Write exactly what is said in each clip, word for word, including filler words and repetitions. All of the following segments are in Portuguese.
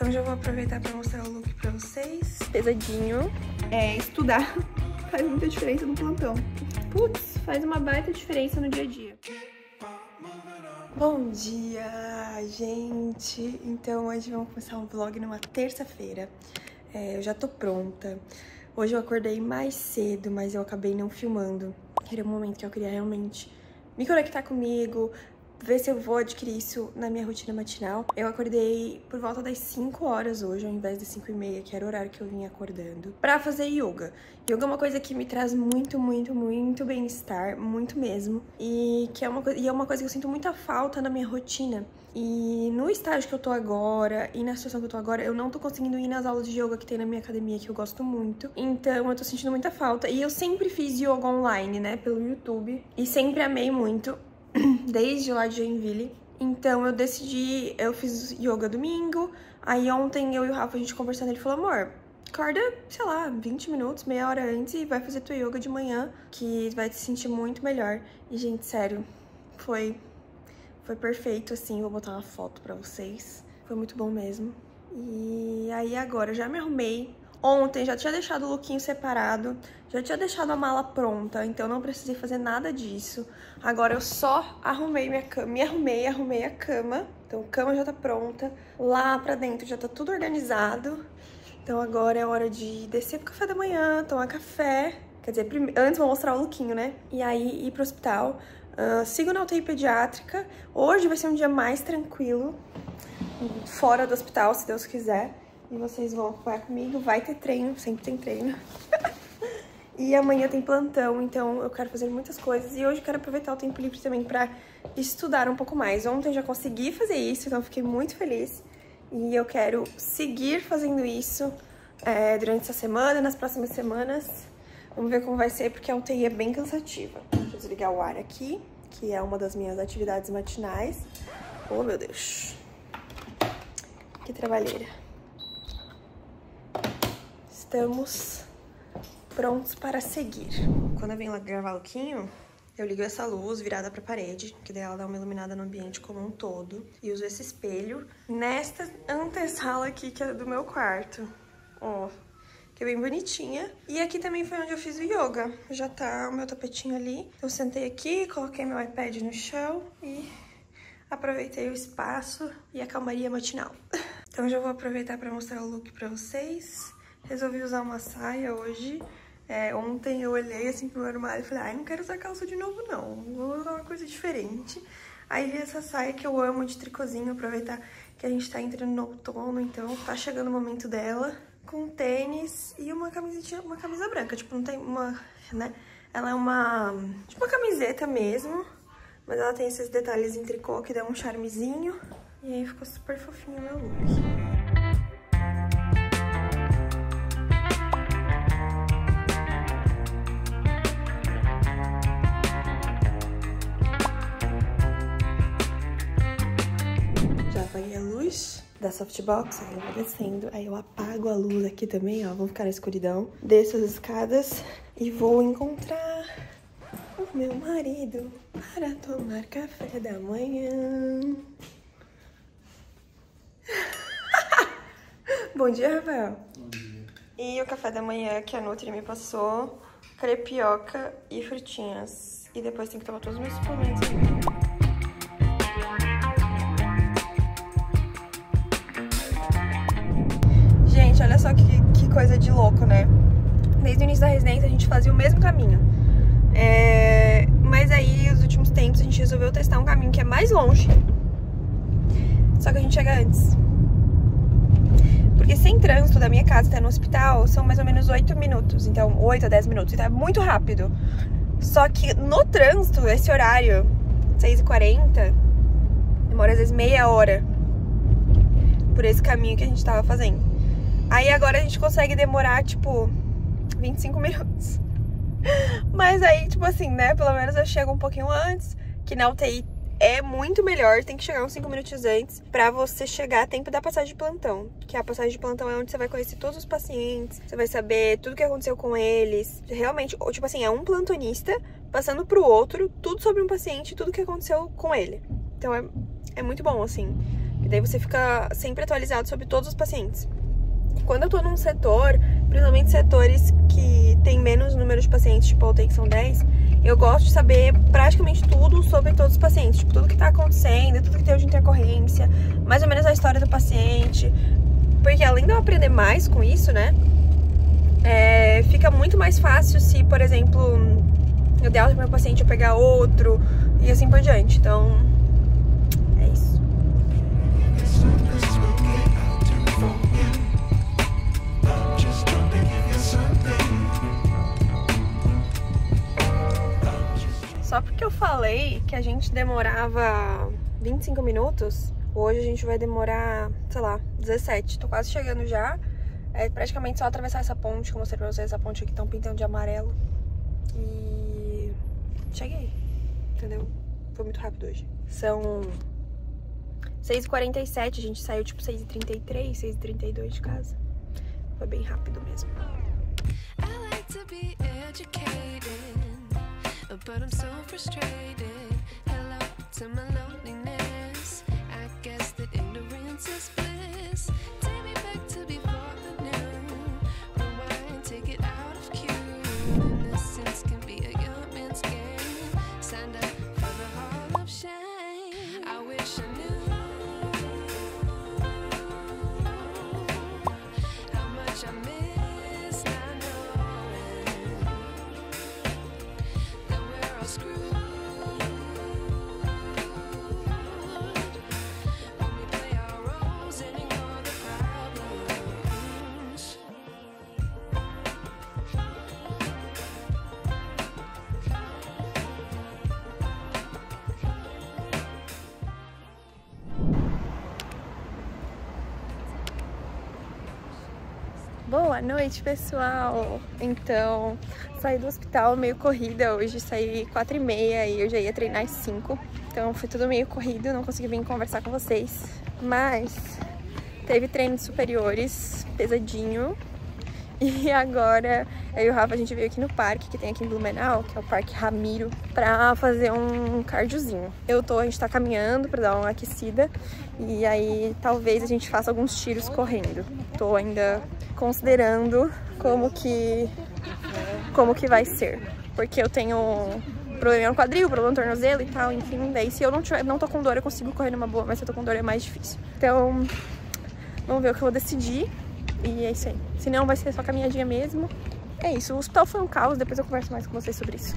Então já vou aproveitar pra mostrar o look pra vocês. Pesadinho. É, estudar faz muita diferença no plantão. Putz, faz uma baita diferença no dia a dia. Bom dia, gente! Então hoje vamos começar um vlog numa terça-feira. É, eu já tô pronta. Hoje eu acordei mais cedo, mas eu acabei não filmando. Era um momento que eu queria realmente me conectar comigo, ver se eu vou adquirir isso na minha rotina matinal. Eu acordei por volta das cinco horas hoje, ao invés das cinco e meia, que era o horário que eu vinha acordando, pra fazer yoga. Yoga é uma coisa que me traz muito, muito, muito bem-estar, muito mesmo. E, que é uma, e é uma coisa que eu sinto muita falta na minha rotina. E no estágio que eu tô agora, e na situação que eu tô agora, eu não tô conseguindo ir nas aulas de yoga que tem na minha academia, que eu gosto muito. Então eu tô sentindo muita falta. E eu sempre fiz yoga online, né, pelo YouTube. E sempre amei muito. Desde lá de Joinville. Então eu decidi, eu fiz yoga domingo. Aí ontem eu e o Rafa, a gente conversando, ele falou, amor, acorda, sei lá, vinte minutos, meia hora antes e vai fazer tua yoga de manhã, que vai te sentir muito melhor. E gente, sério, foi, foi perfeito, assim, vou botar uma foto pra vocês. Foi muito bom mesmo. E aí agora, eu já me arrumei. Ontem já tinha deixado o lookinho separado, já tinha deixado a mala pronta, então não precisei fazer nada disso. Agora eu só arrumei minha cama, me arrumei, arrumei a cama. Então a cama já tá pronta, lá pra dentro já tá tudo organizado. Então agora é hora de descer pro café da manhã, tomar café. Quer dizer, prime... antes vou mostrar o lookinho, né? E aí ir pro hospital. Uh, sigo na U T I pediátrica. Hoje vai ser um dia mais tranquilo, fora do hospital, se Deus quiser. E vocês vão acompanhar comigo, vai ter treino, sempre tem treino. E amanhã tem plantão, então eu quero fazer muitas coisas. E hoje eu quero aproveitar o tempo livre também pra estudar um pouco mais. Ontem já consegui fazer isso, então fiquei muito feliz. E eu quero seguir fazendo isso é, durante essa semana, nas próximas semanas. Vamos ver como vai ser, porque a U T I é bem cansativa. Deixa eu desligar o ar aqui, que é uma das minhas atividades matinais. Oh, meu Deus. Que trabalheira. Estamos prontos para seguir. Quando eu venho lá gravar o lookinho, eu ligo essa luz virada pra parede, que daí ela dá uma iluminada no ambiente como um todo. E uso esse espelho nesta antessala aqui, que é do meu quarto. Ó, que é bem bonitinha. E aqui também foi onde eu fiz o yoga. Já tá o meu tapetinho ali. Eu sentei aqui, coloquei meu iPad no chão e aproveitei o espaço e a calmaria matinal. Então já vou aproveitar para mostrar o look pra vocês. Resolvi usar uma saia hoje. É, ontem eu olhei assim pro meu armário e falei, ai, não quero usar calça de novo não, vou usar uma coisa diferente. Aí vi essa saia que eu amo de tricôzinho, aproveitar que a gente tá entrando no outono, então tá chegando o momento dela. Com tênis e uma camisetinha, uma camisa branca, tipo, não tem uma, né? Ela é uma, tipo uma camiseta mesmo, mas ela tem esses detalhes em tricô que dão um charmezinho. E aí ficou super fofinho o meu look. Apaguei a luz da softbox, aí eu vou descendo, aí eu apago a luz aqui também, ó, vou ficar na escuridão. Desço as escadas e vou encontrar o meu marido para tomar café da manhã. Bom dia, Rafael. Bom dia. E o café da manhã que a Nutri me passou, crepioca e frutinhas. E depois tem que tomar todos os meus suplementos aqui. Gente, olha só que, que coisa de louco, né? Desde o início da residência a gente fazia o mesmo caminho. É... Mas aí, nos últimos tempos, a gente resolveu testar um caminho que é mais longe. Só que a gente chega antes. Porque sem trânsito da minha casa até no hospital são mais ou menos oito minutos. Então, oito a dez minutos. Então é muito rápido. Só que no trânsito, esse horário, seis e quarenta, demora às vezes meia hora por esse caminho que a gente tava fazendo. Aí agora a gente consegue demorar, tipo, vinte e cinco minutos. Mas aí, tipo assim, né, pelo menos eu chego um pouquinho antes, que na U T I é muito melhor, tem que chegar uns cinco minutos antes pra você chegar a tempo da passagem de plantão. Que a passagem de plantão é onde você vai conhecer todos os pacientes, você vai saber tudo o que aconteceu com eles. Realmente, tipo assim, é um plantonista passando pro outro tudo sobre um paciente, tudo o que aconteceu com ele. Então é, é muito bom, assim. E daí você fica sempre atualizado sobre todos os pacientes. Quando eu tô num setor, principalmente setores que tem menos número de pacientes, tipo a U T I, que são dez, eu gosto de saber praticamente tudo sobre todos os pacientes, tipo, tudo que tá acontecendo, tudo que tem de intercorrência, mais ou menos a história do paciente, porque além de eu aprender mais com isso, né, é, fica muito mais fácil se, por exemplo, eu der alta pro meu paciente, eu pegar outro, e assim por diante. Então, é isso. Só porque eu falei que a gente demorava vinte e cinco minutos, hoje a gente vai demorar, sei lá, dezessete. Tô quase chegando já. É praticamente só atravessar essa ponte, que eu mostrei pra vocês, essa ponte aqui estão pintando de amarelo. E cheguei, entendeu? Foi muito rápido hoje. São seis e quarenta e sete, a gente saiu tipo seis e trinta e três, seis e trinta e dois de casa. Foi bem rápido mesmo. I like to be educated, but I'm so frustrated. Hello to my loneliness. I guess that ignorance is bliss. Take me back to before the new. Rewind, take it out of cue. Innocence can be a young man's game. Signed up for the hall of shame. I wish I knew how much I miss not knowing that we're all screwed when we play our roles and ignore the problems. Boa noite, pessoal! Então, saí do hospital meio corrida hoje, saí quatro e meia e eu já ia treinar às cinco. Então foi tudo meio corrido, não consegui vir conversar com vocês. Mas teve treinos superiores, pesadinho. E agora eu e o Rafa, a gente veio aqui no parque, que tem aqui em Blumenau, que é o Parque Ramiro, pra fazer um cardiozinho. Eu tô, a gente tá caminhando pra dar uma aquecida e aí talvez a gente faça alguns tiros correndo. Tô ainda considerando como que, como que vai ser, porque eu tenho problema no quadril, problema no tornozelo e tal, enfim, daí se eu não, tiver, não tô com dor eu consigo correr numa boa, mas se eu tô com dor é mais difícil. Então, vamos ver o que eu vou decidir. E é isso aí. Se não, vai ser só caminhadinha mesmo. É isso. O hospital foi um caos. Depois eu converso mais com vocês sobre isso.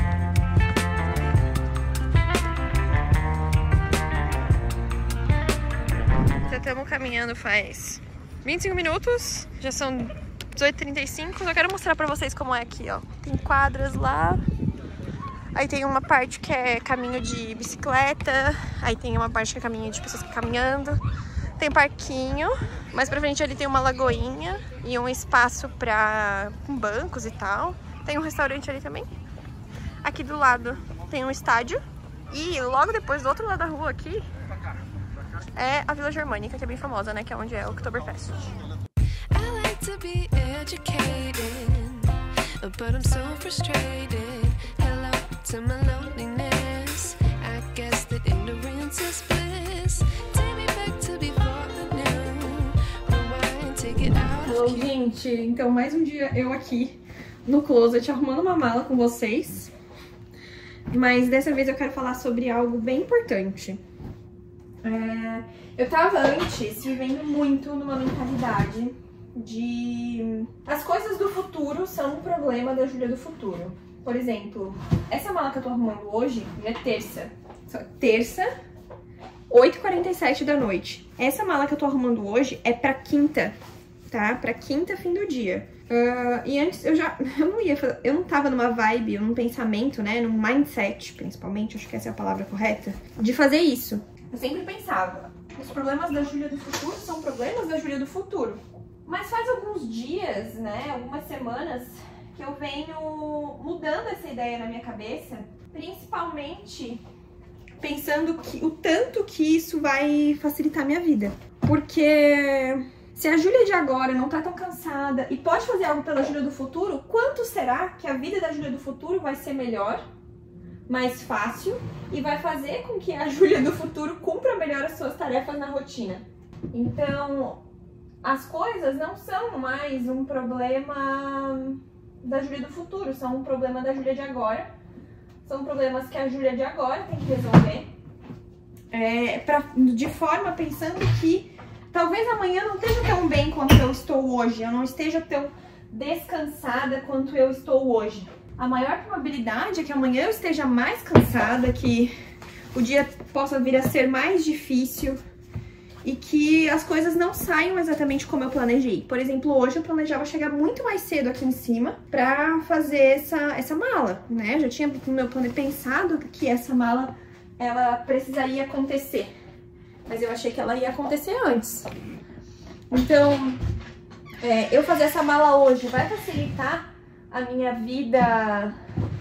Já estamos caminhando faz vinte e cinco minutos. Já são dezoito e trinta e cinco. Só quero mostrar pra vocês como é aqui, ó. Tem quadras lá. Aí tem uma parte que é caminho de bicicleta. Aí tem uma parte que é caminho de pessoas caminhando. Tem parquinho, mais pra frente ali tem uma lagoinha e um espaço pra, com bancos e tal. Tem um restaurante ali também. Aqui do lado tem um estádio. E logo depois, do outro lado da rua aqui, é a Vila Germânica, que é bem famosa, né? Que é onde é o Oktoberfest. I like to be educated, but I'm so frustrated. Hello to my loneliness. I guess that ignorance is bliss. Take me back to before. Hello, gente! Então, mais um dia eu aqui no closet arrumando uma mala com vocês. Mas dessa vez eu quero falar sobre algo bem importante. É, eu tava antes vivendo muito numa mentalidade de... As coisas do futuro são um problema da Júlia do futuro. Por exemplo, essa mala que eu tô arrumando hoje é terça. Terça, oito e quarenta e sete da noite. Essa mala que eu tô arrumando hoje é pra quinta, tá? Pra quinta, fim do dia. Uh, e antes eu já... Eu não ia fazer, eu não tava numa vibe, num pensamento, né? Num mindset, principalmente, acho que essa é a palavra correta, de fazer isso. Eu sempre pensava, os problemas da Júlia do futuro são problemas da Júlia do futuro. Mas faz alguns dias, né? Algumas semanas que eu venho mudando essa ideia na minha cabeça, principalmente pensando que, o tanto que isso vai facilitar a minha vida. Porque se a Júlia de agora não tá tão cansada e pode fazer algo pela Júlia do futuro, quanto será que a vida da Júlia do futuro vai ser melhor mais fácil e vai fazer com que a Júlia do futuro cumpra melhor as suas tarefas na rotina. Então, as coisas não são mais um problema da Júlia do futuro, são um problema da Júlia de agora. São problemas que a Júlia de agora tem que resolver. É, pra, de forma pensando que talvez amanhã não esteja tão bem quanto eu estou hoje, eu não esteja tão descansada quanto eu estou hoje. A maior probabilidade é que amanhã eu esteja mais cansada, que o dia possa vir a ser mais difícil e que as coisas não saiam exatamente como eu planejei. Por exemplo, hoje eu planejava chegar muito mais cedo aqui em cima pra fazer essa, essa mala, né? Eu já tinha no meu plano pensado que essa mala ela precisaria acontecer, mas eu achei que ela ia acontecer antes. Então, é, eu fazer essa mala hoje vai facilitar a minha vida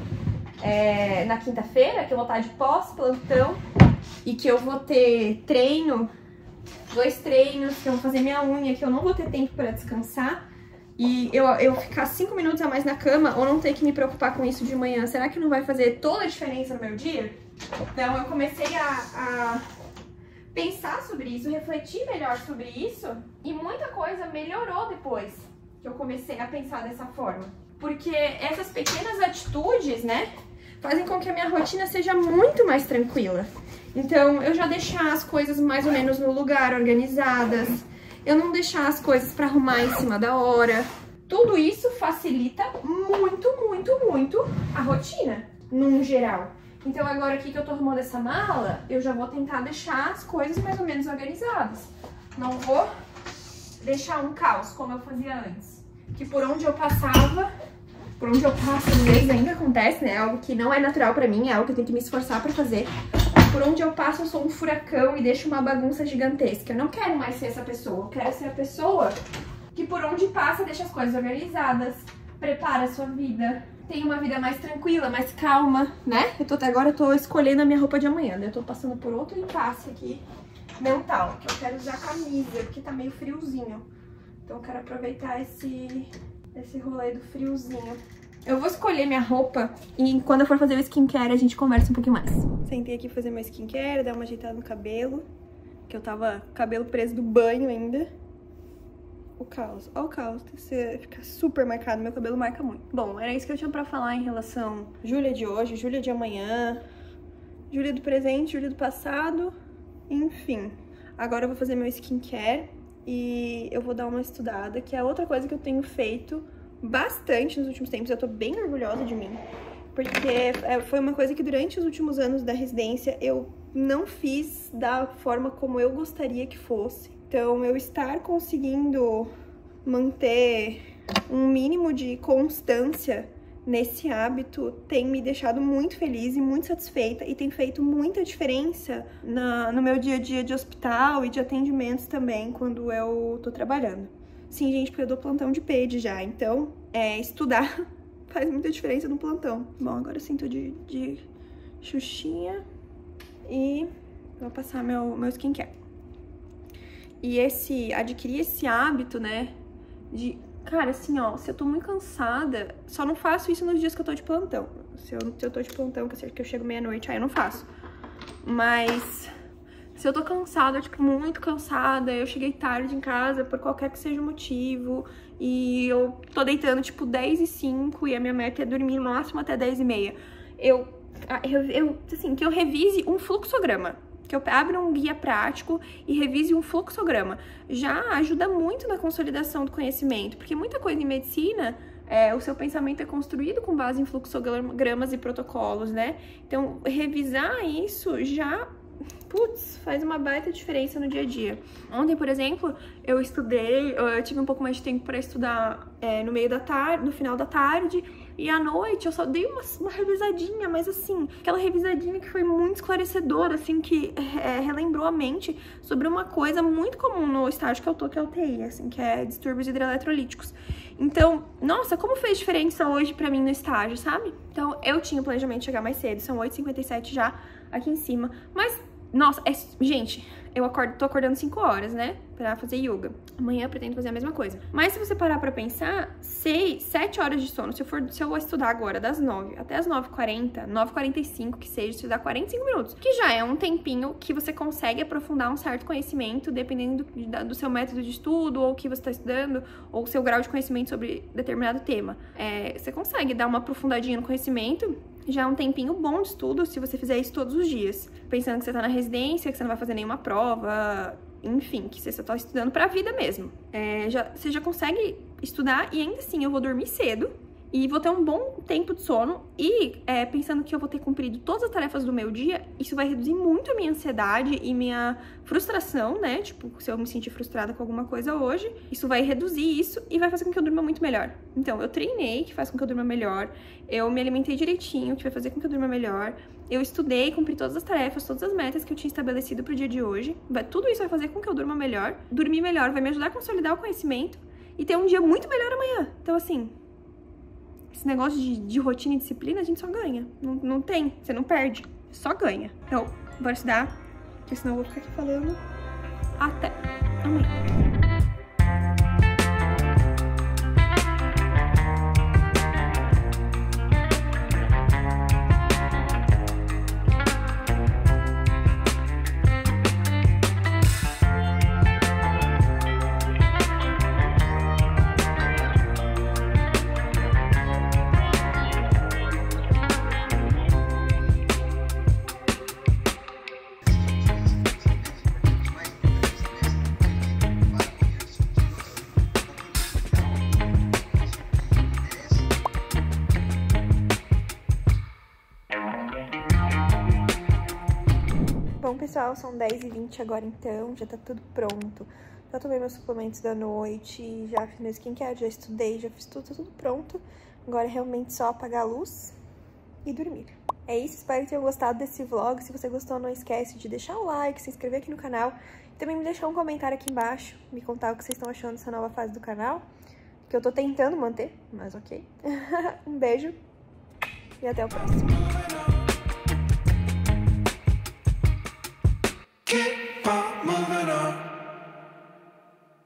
é, na quinta-feira, que eu vou estar de pós-plantão e que eu vou ter treino, dois treinos, que eu vou fazer minha unha, que eu não vou ter tempo para descansar e eu, eu ficar cinco minutos a mais na cama ou não ter que me preocupar com isso de manhã, será que não vai fazer toda a diferença no meu dia? Então eu comecei a, a pensar sobre isso, refletir melhor sobre isso e muita coisa melhorou depois que eu comecei a pensar dessa forma. Porque essas pequenas atitudes, né, fazem com que a minha rotina seja muito mais tranquila. Então, eu já deixar as coisas mais ou menos no lugar, organizadas, eu não deixar as coisas pra arrumar em cima da hora. Tudo isso facilita muito, muito, muito a rotina, num geral. Então, agora aqui que eu tô arrumando essa mala, eu já vou tentar deixar as coisas mais ou menos organizadas. Não vou deixar um caos, como eu fazia antes. Que por onde eu passava, por onde eu passo, às vezes ainda acontece, né? Algo que não é natural pra mim, é algo que eu tenho que me esforçar pra fazer. Por onde eu passo, eu sou um furacão e deixo uma bagunça gigantesca. Eu não quero mais ser essa pessoa, eu quero ser a pessoa que por onde passa deixa as coisas organizadas, prepara a sua vida, tem uma vida mais tranquila, mais calma, né? Eu tô, até agora eu tô escolhendo a minha roupa de amanhã, né? Eu tô passando por outro impasse aqui mental, que eu quero usar camisa, porque tá meio friozinho. Então eu quero aproveitar esse, esse rolê do friozinho. Eu vou escolher minha roupa e quando eu for fazer o skincare a gente conversa um pouquinho mais. Sentei aqui fazer meu skincare, dar uma ajeitada no cabelo, que eu tava cabelo preso do banho ainda. O caos, ó o caos, você fica super marcado, meu cabelo marca muito. Bom, era isso que eu tinha pra falar em relação a Júlia de hoje, Júlia de amanhã, Júlia do presente, Júlia do passado, enfim. Agora eu vou fazer meu skincare e eu vou dar uma estudada, que é outra coisa que eu tenho feito bastante nos últimos tempos. Eu tô bem orgulhosa de mim, porque foi uma coisa que durante os últimos anos da residência eu não fiz da forma como eu gostaria que fosse. Então, eu estar conseguindo manter um mínimo de constância nesse hábito tem me deixado muito feliz e muito satisfeita e tem feito muita diferença na, no meu dia a dia de hospital e de atendimentos também quando eu tô trabalhando. Sim, gente, porque eu dou plantão de P E D já, então é, estudar faz muita diferença no plantão. Bom, agora eu sinto de, de xuxinha e vou passar meu, meu skincare. E esse, adquirir esse hábito, né, de, cara, assim, ó, se eu tô muito cansada, só não faço isso nos dias que eu tô de plantão. Se eu, se eu tô de plantão, que eu, que eu chego meia-noite, aí eu não faço. Mas se eu tô cansada, tipo, muito cansada, eu cheguei tarde em casa por qualquer que seja o motivo, e eu tô deitando, tipo, dez e cinco, e a minha meta é dormir no máximo até dez e meia. Eu, eu, eu, assim, que eu revise um fluxograma. Que eu abra um guia prático e revise um fluxograma. Já ajuda muito na consolidação do conhecimento, porque muita coisa em medicina, é, o seu pensamento é construído com base em fluxogramas e protocolos, né? Então, revisar isso já, putz, faz uma baita diferença no dia a dia. Ontem, por exemplo, eu estudei, eu tive um pouco mais de tempo para estudar é, no meio da tarde, no final da tarde, e à noite eu só dei uma, uma revisadinha, mas assim, aquela revisadinha que foi muito esclarecedora, assim, que é, relembrou a mente sobre uma coisa muito comum no estágio que eu tô, que é o T I, assim, que é distúrbios hidroeletrolíticos. Então, nossa, como fez diferença hoje pra mim no estágio, sabe? Então, eu tinha o planejamento de chegar mais cedo, são oito e cinquenta e sete já aqui em cima, mas Nossa, é... gente, eu acordo, tô acordando cinco horas, né? Pra fazer yoga. Amanhã eu pretendo fazer a mesma coisa. Mas se você parar pra pensar, seis, sete horas de sono, se eu for, se eu vou estudar agora das nove até as nove e quarenta, nove e quarenta e cinco que seja, estudar quarenta e cinco minutos, que já é um tempinho que você consegue aprofundar um certo conhecimento, dependendo do, do seu método de estudo, ou o que você tá estudando, ou o seu grau de conhecimento sobre determinado tema. É, você consegue dar uma aprofundadinha no conhecimento, já é um tempinho bom de estudo se você fizer isso todos os dias. Pensando que você tá na residência, que você não vai fazer nenhuma prova, enfim, que você só tá estudando pra vida mesmo. É, já, você já consegue estudar e ainda assim eu vou dormir cedo e vou ter um bom tempo de sono e é, pensando que eu vou ter cumprido todas as tarefas do meu dia, isso vai reduzir muito a minha ansiedade e minha frustração, né? Tipo, se eu me sentir frustrada com alguma coisa hoje, isso vai reduzir isso e vai fazer com que eu durma muito melhor. Então, eu treinei, que faz com que eu durma melhor, eu me alimentei direitinho, que vai fazer com que eu durma melhor, eu estudei, cumpri todas as tarefas, todas as metas que eu tinha estabelecido pro dia de hoje, vai, tudo isso vai fazer com que eu durma melhor, dormir melhor vai me ajudar a consolidar o conhecimento e ter um dia muito melhor amanhã. Então, assim... esse negócio de, de rotina e disciplina, a gente só ganha. Não, não tem, você não perde, só ganha. Então, bora estudar, porque senão eu vou ficar aqui falando até amanhã. Bom, pessoal, são dez e vinte agora então, já tá tudo pronto. Já tomei meus suplementos da noite, já fiz meu skincare, já estudei, já fiz tudo, tudo pronto. Agora é realmente só apagar a luz e dormir. É isso, espero que tenham gostado desse vlog. Se você gostou, não esquece de deixar o like, se inscrever aqui no canal. E também me deixar um comentário aqui embaixo, me contar o que vocês estão achando dessa nova fase do canal, que eu tô tentando manter, mas ok. Um beijo e até o próximo. Get